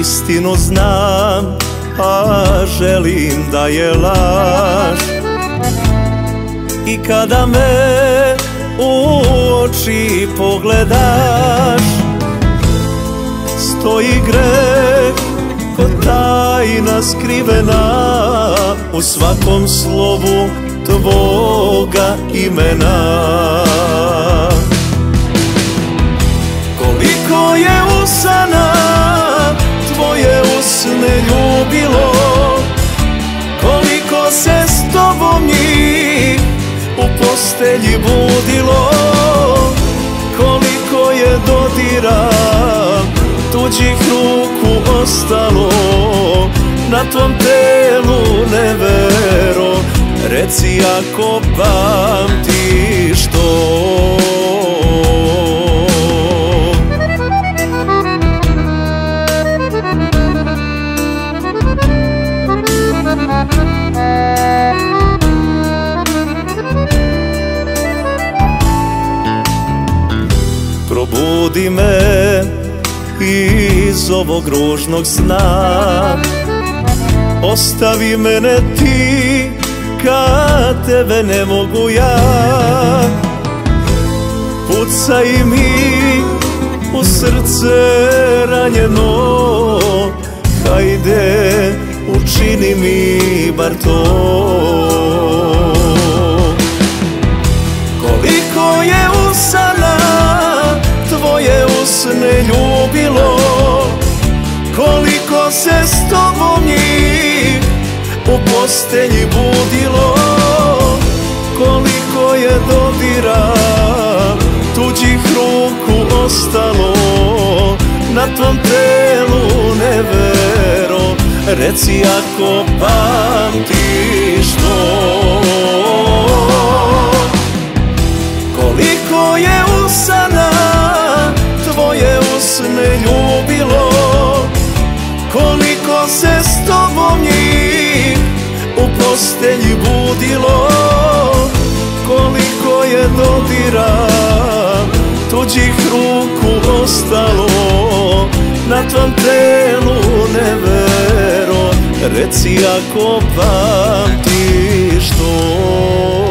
istinu znam, a želim da je laž. I kada me u oči pogledaš, stoji greh ko tajna skrivena u svakom slovu tvoga imena. Koliko je usana tvoje usne ljubilo, koliko se s tobom njih u postelji budilo, koliko je dodira tuđih ruku ostalo na tvom telu nevero. Reci ako pamtiš to. Probudi me iz ovog ružnog sna, ostavi mene ti, kad tebe ne mogu ja. Pucaj mi u srce ranjeno, hajde učini mi bar to. Koliko je usana tvoje usne ljubilo, koliko se s tobom njih u postelji budilo, koliko je dodira tuđih ruku ostalo na tvom telu nevero. Reci ako pamtiš to. Koliko je usana tvoje usne ljubilo, koliko se s tobom njih u postelji budilo, koliko je dodira tuđih ruku ostalo na tvom telu nevero. Reci ako pamtiš to.